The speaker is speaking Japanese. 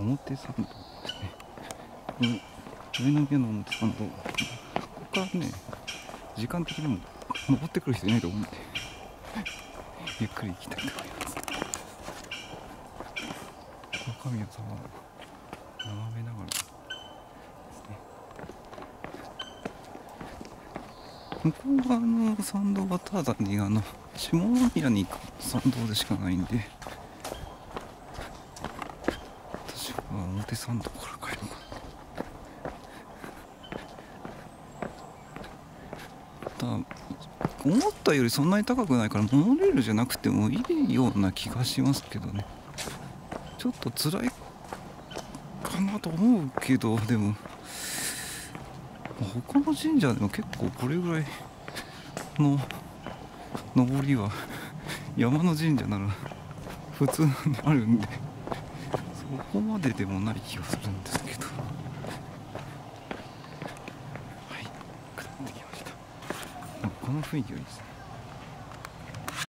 表参道ですね。上野毛の表参道、ここからね時間的にも登ってくる人いないと思うんでゆっくり行きたいと思います。若宮様を眺めながらですね。向こう側の参道はただに下宮に行く参道でしかないんで、私は表参道から帰るかな。思ったよりそんなに高くないからモノレールじゃなくてもいいような気がしますけどね。ちょっと辛いかなと思うけど、でも他の神社でも結構これぐらいの登りは山の神社なら普通にあるんで、そこまででもない気がするんですけど。はい、下ってきました。この雰囲気はいいですね。